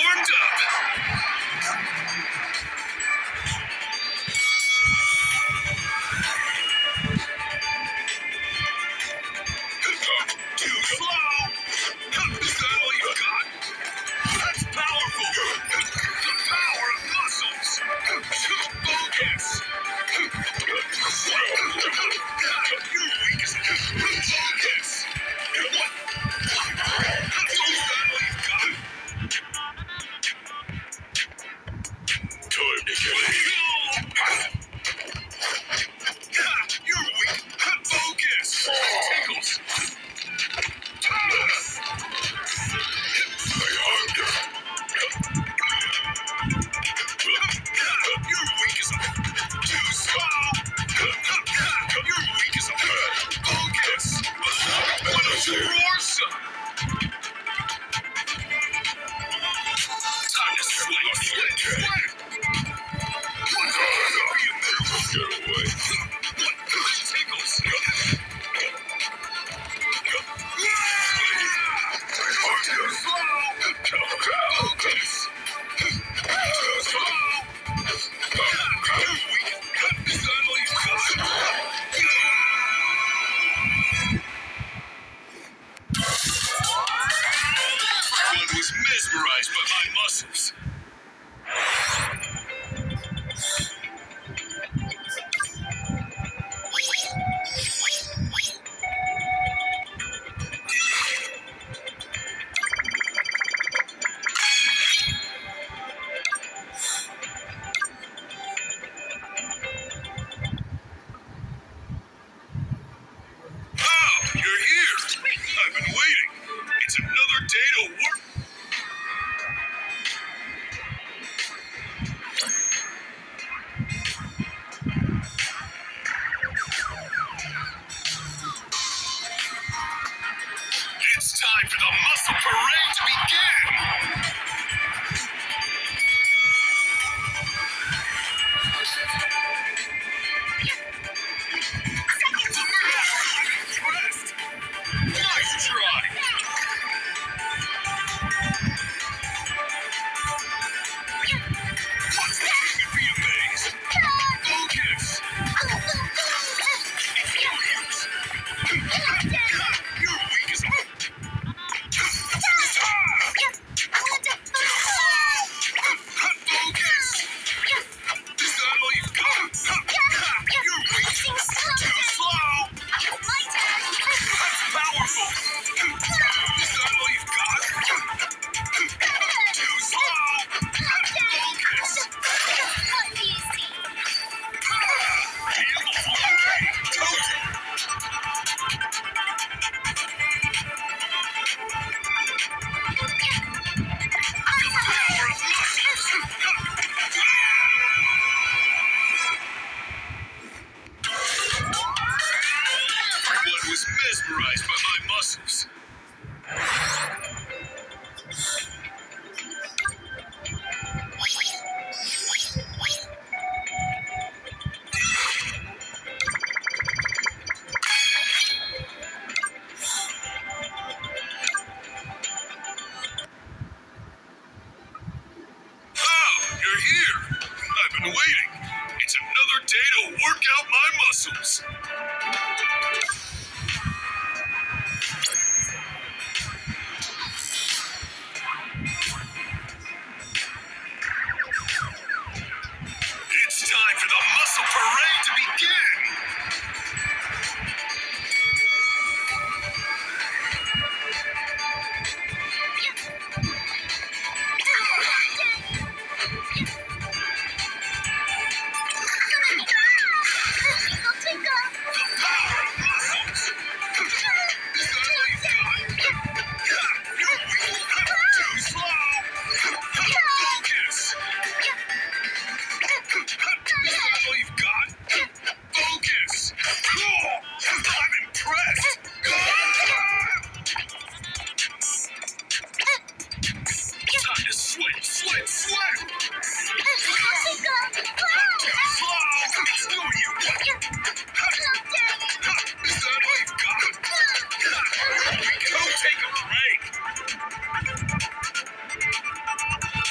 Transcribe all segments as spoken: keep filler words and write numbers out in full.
warmed up. Too slow. Is that all you got? That's powerful. The power of muscles. Too focus. You're weak as a focus. What? Is that all you got? Time to get You're weak. Focus. Tickles. I harmed her. You're weak as a too slow. You're weak as a focus. What is your Rorsa? Time to sweat, sweat, sweat. What's all about you? Get away. What tickles? Too slow. Focus. Too slow. You're weak. Is that all you got? I was mesmerized by my muscles. Oh, you're here. I've been waiting. It's another day to work. It's time for the muscle parade to begin. Impressed. Nice try. What's that? You could be amazed. Focus. You're weak as a focus. Is that all you've got? You're weak. Too slow. That's powerful. Is that all you've got? Too slow. Focus. Beautiful. Totem. The power of muscles. Everyone was mesmerized by my muscles. Oh, you're here. I've been waiting. It's another day to work out my muscles. It's time for the muscle parade to begin. The power of muscles. Is that all you've got? You're weak. Too slow. Focus. Is that all you've got? Focus. Cool. I'm impressed. Time to sweat, sweat, sweat. Too slow. It's doing you. Is that all you've got? Go take a break.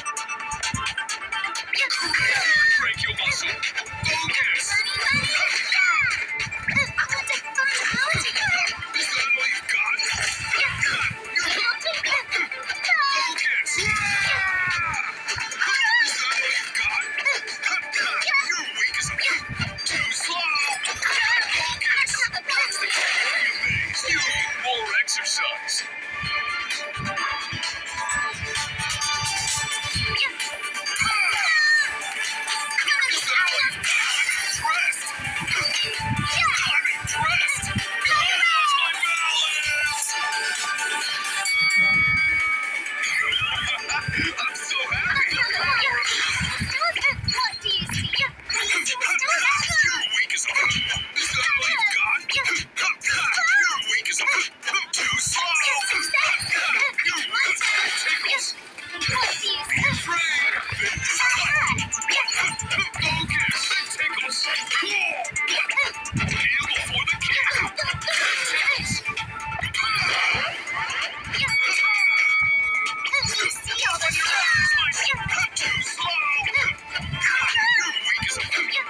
Too slow. You're weak as a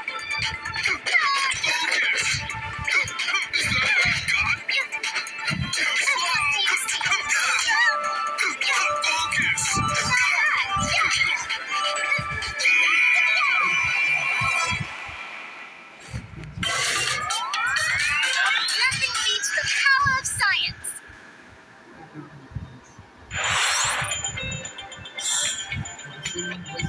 focus. Is that all you got? Too slow. Focus. Nothing beats the power of science. This is